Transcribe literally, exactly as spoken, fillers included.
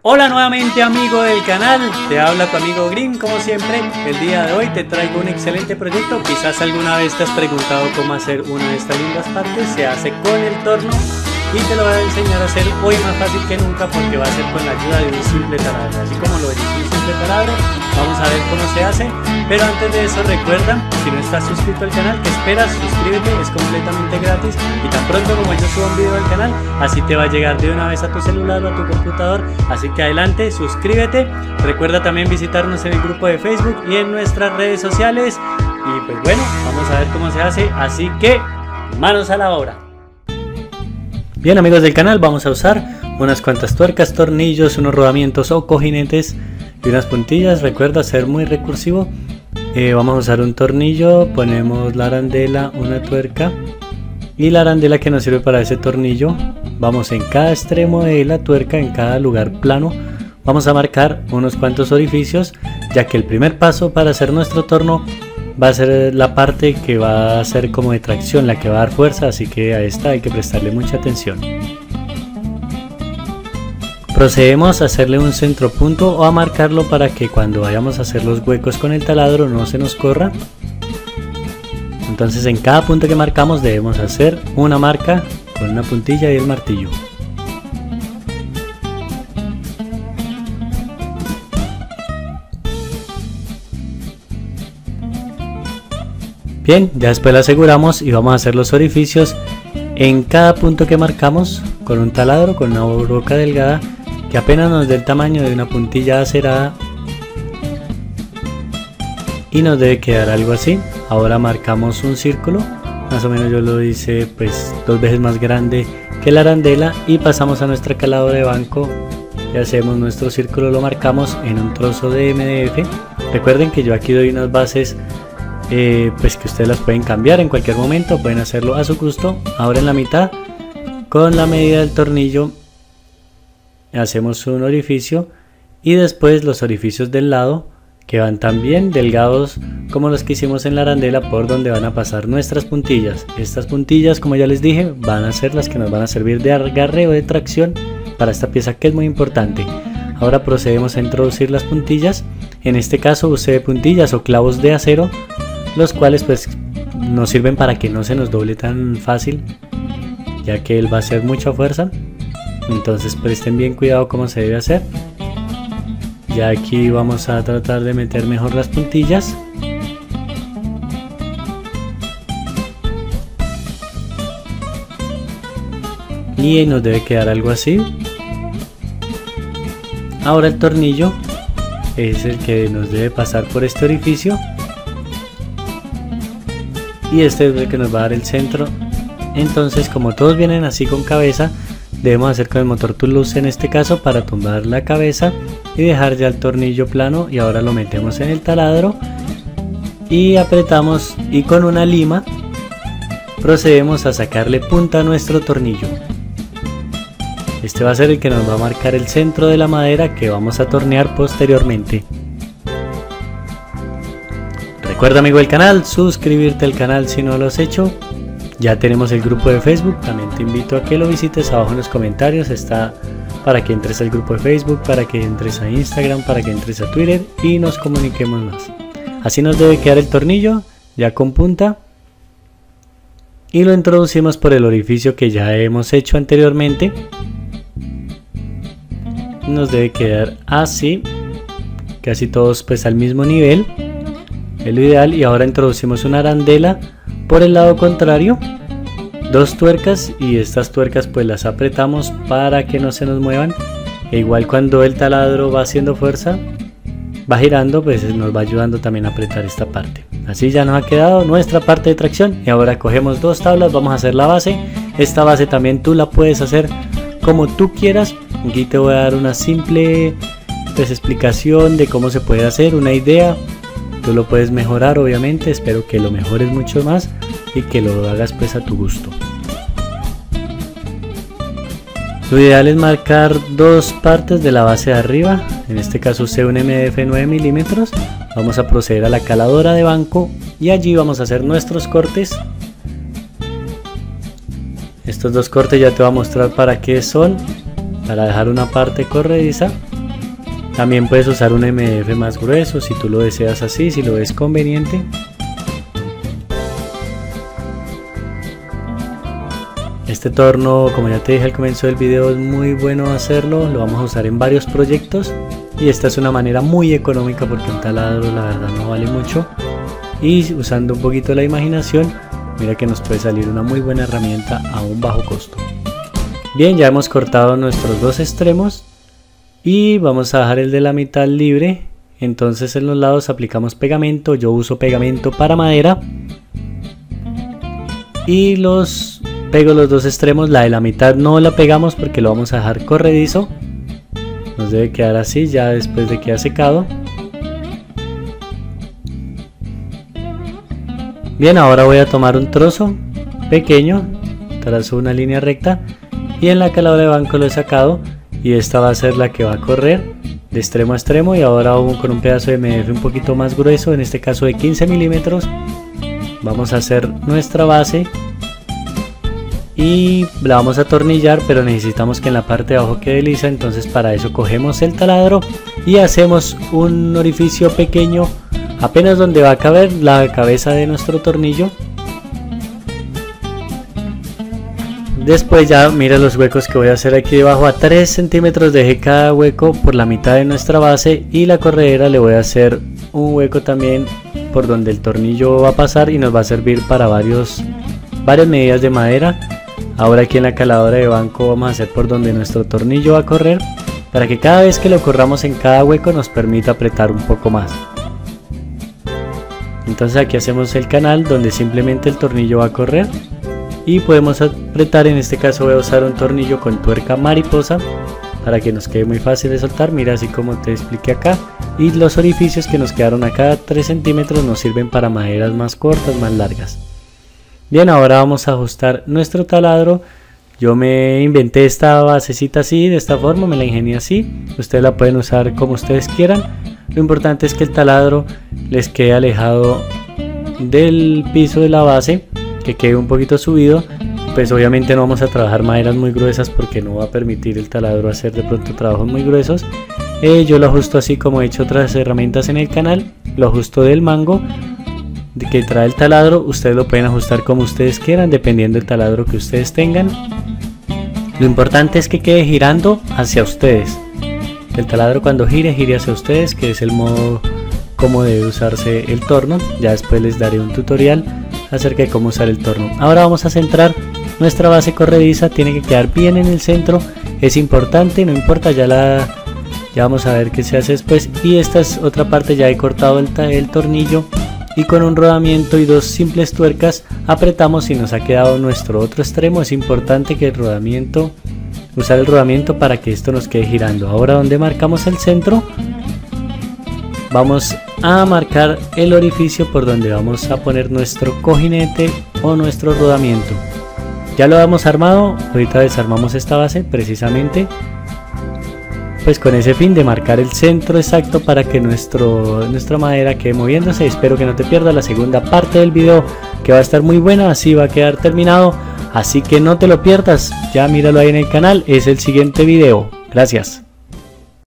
Hola nuevamente amigo del canal, te habla tu amigo Green como siempre. El día de hoy te traigo un excelente proyecto. Quizás alguna vez te has preguntado cómo hacer una de estas lindas partes. Se hace con el torno y te lo voy a enseñar a hacer hoy más fácil que nunca, porque va a ser con la ayuda de un simple taladro. Así como lo dice un simple taladro, vamos a ver cómo se hace. Pero antes de eso, recuerda, si no estás suscrito al canal, ¿qué esperas? Suscríbete, es completamente gratis. Y tan pronto como yo suba un video al canal, así te va a llegar de una vez a tu celular o a tu computador. Así que adelante, suscríbete. Recuerda también visitarnos en el grupo de Facebook y en nuestras redes sociales. Y pues bueno, vamos a ver cómo se hace. Así que, manos a la obra. Bien amigos del canal, vamos a usar unas cuantas tuercas, tornillos, unos rodamientos o cojinetes y unas puntillas. Recuerda ser muy recursivo. Eh, vamos a usar un tornillo, ponemos la arandela, una tuerca y la arandela que nos sirve para ese tornillo. Vamos en cada extremo de la tuerca, en cada lugar plano, vamos a marcar unos cuantos orificios, ya que el primer paso para hacer nuestro torno va a ser la parte que va a ser como de tracción, la que va a dar fuerza, así que a esta hay que prestarle mucha atención. Procedemos a hacerle un centro punto o a marcarlo para que cuando vayamos a hacer los huecos con el taladro no se nos corra. Entonces en cada punto que marcamos debemos hacer una marca con una puntilla y el martillo. Bien, ya después lo aseguramos y vamos a hacer los orificios en cada punto que marcamos con un taladro, con una broca delgada que apenas nos dé el tamaño de una puntilla acerada y nos debe quedar algo así. Ahora marcamos un círculo, más o menos yo lo hice pues dos veces más grande que la arandela, y pasamos a nuestra caladora de banco y hacemos nuestro círculo, lo marcamos en un trozo de eme de efe. Recuerden que yo aquí doy unas bases eh, pues que ustedes las pueden cambiar en cualquier momento, pueden hacerlo a su gusto. Ahora en la mitad, con la medida del tornillo, hacemos un orificio y después los orificios del lado, que van también delgados como los que hicimos en la arandela, por donde van a pasar nuestras puntillas. Estas puntillas, como ya les dije, van a ser las que nos van a servir de agarre o de tracción para esta pieza, que es muy importante. Ahora procedemos a introducir las puntillas. En este caso usé puntillas o clavos de acero, los cuales pues nos sirven para que no se nos doble tan fácil, ya que él va a hacer mucha fuerza. Entonces presten bien cuidado cómo se debe hacer. Ya aquí vamos a tratar de meter mejor las puntillas. Y nos debe quedar algo así. Ahora el tornillo es el que nos debe pasar por este orificio. Y este es el que nos va a dar el centro. Entonces, como todos vienen así con cabeza, debemos hacer con el motor Toulouse en este caso para tumbar la cabeza y dejar ya el tornillo plano. Y ahora lo metemos en el taladro y apretamos, y con una lima procedemos a sacarle punta a nuestro tornillo. Este va a ser el que nos va a marcar el centro de la madera que vamos a tornear posteriormente. Recuerda amigo del canal, suscribirte al canal si no lo has hecho. Ya tenemos el grupo de Facebook, también te invito a que lo visites. Abajo en los comentarios está para que entres al grupo de Facebook, para que entres a Instagram, para que entres a Twitter y nos comuniquemos más. Así nos debe quedar el tornillo ya con punta, y lo introducimos por el orificio que ya hemos hecho anteriormente. Nos debe quedar así, casi todos pues al mismo nivel, es lo ideal. Y ahora introducimos una arandela por el lado contrario, dos tuercas, y estas tuercas pues las apretamos para que no se nos muevan. E igual cuando el taladro va haciendo fuerza, va girando, pues nos va ayudando también a apretar esta parte. Así ya nos ha quedado nuestra parte de tracción. Y ahora cogemos dos tablas, vamos a hacer la base. Esta base también tú la puedes hacer como tú quieras. Aquí te voy a dar una simple pues, explicación de cómo se puede hacer, una idea. Tú lo puedes mejorar, obviamente, espero que lo mejores mucho más y que lo hagas pues a tu gusto. Lo ideal es marcar dos partes de la base de arriba. En este caso usé un eme de efe nueve milímetros. Vamos a proceder a la caladora de banco y allí vamos a hacer nuestros cortes. Estos dos cortes ya te voy a mostrar para qué son. Para dejar una parte corrediza También puedes usar un M D F más grueso si tú lo deseas así, si lo ves conveniente. Este torno, como ya te dije al comienzo del video, es muy bueno hacerlo, lo vamos a usar en varios proyectos y esta es una manera muy económica porque un taladro la verdad no vale mucho, y usando un poquito la imaginación, mira que nos puede salir una muy buena herramienta a un bajo costo. Bien, ya hemos cortado nuestros dos extremos y vamos a dejar el de la mitad libre. Entonces en los lados aplicamos pegamento, yo uso pegamento para madera y los pego los dos extremos. La de la mitad no la pegamos porque lo vamos a dejar corredizo, nos debe quedar así ya después de que ha secado. Bien, ahora voy a tomar un trozo pequeño, trazo una línea recta y en la caladora de banco lo he sacado, y esta va a ser la que va a correr de extremo a extremo. Y ahora con un pedazo de M D F un poquito más grueso, en este caso de quince milímetros, vamos a hacer nuestra base y la vamos a atornillar, pero necesitamos que en la parte de abajo quede lisa. Entonces para eso cogemos el taladro y hacemos un orificio pequeño apenas donde va a caber la cabeza de nuestro tornillo. Después ya mira los huecos que voy a hacer aquí debajo. A tres centímetros dejé cada hueco por la mitad de nuestra base, y la corredera le voy a hacer un hueco también por donde el tornillo va a pasar y nos va a servir para varios, varias medidas de madera. Ahora aquí en la caladora de banco vamos a hacer por donde nuestro tornillo va a correr, para que cada vez que lo corramos en cada hueco nos permita apretar un poco más. Entonces aquí hacemos el canal donde simplemente el tornillo va a correr y podemos apretar. En este caso voy a usar un tornillo con tuerca mariposa para que nos quede muy fácil de soltar, mira así como te expliqué acá. Y los orificios que nos quedaron acá tres centímetros nos sirven para maderas más cortas, más largas. Bien, ahora vamos a ajustar nuestro taladro. Yo me inventé esta basecita así, de esta forma, me la ingenié así. Ustedes la pueden usar como ustedes quieran. Lo importante es que el taladro les quede alejado del piso de la base, que quede un poquito subido. Pues obviamente no vamos a trabajar maderas muy gruesas porque no va a permitir el taladro hacer de pronto trabajos muy gruesos. Eh, yo lo ajusto así como he hecho otras herramientas en el canal, lo ajusto del mango que trae el taladro. Ustedes lo pueden ajustar como ustedes quieran dependiendo del taladro que ustedes tengan. Lo importante es que quede girando hacia ustedes. El taladro cuando gire, gire hacia ustedes, que es el modo como debe usarse el torno. Ya después les daré un tutorial acerca de cómo usar el torno. Ahora vamos a centrar nuestra base corrediza, tiene que quedar bien en el centro, es importante, no importa, ya la ya vamos a ver qué se hace después. Y esta es otra parte, ya he cortado el, el tornillo y con un rodamiento y dos simples tuercas apretamos y nos ha quedado nuestro otro extremo. Es importante que el rodamiento, usar el rodamiento para que esto nos quede girando. Ahora donde marcamos el centro, vamos a marcar el orificio por donde vamos a poner nuestro cojinete o nuestro rodamiento. Ya lo hemos armado, ahorita desarmamos esta base precisamente pues con ese fin de marcar el centro exacto para que nuestro, nuestra madera quede moviéndose. Espero que no te pierdas la segunda parte del video, que va a estar muy buena, así va a quedar terminado, así que no te lo pierdas, ya míralo ahí en el canal, es el siguiente video. Gracias.